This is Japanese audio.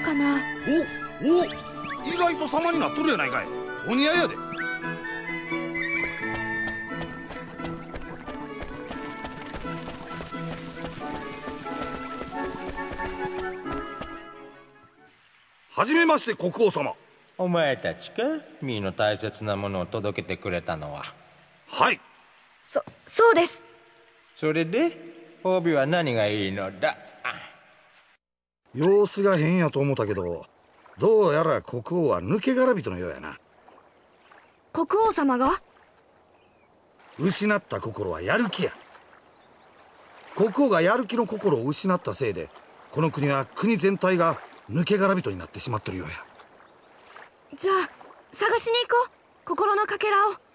かな。 お意外と様になっとるやないかい。お似合いやで。はじめまして国王様。 お前たちか、ミーの大切なものを届けてくれたのは。 はい。 そうです。 それで褒美は何がいいのだ。 様子が変やと思ったけど、どうやら国王は抜け殻人のようやな。 国王様が？ 失った心はやる気や。国王がやる気の心を失ったせいで、この国は国全体が抜け殻人になってしまってるようや。 じゃあ探しに行こう、心のかけらを。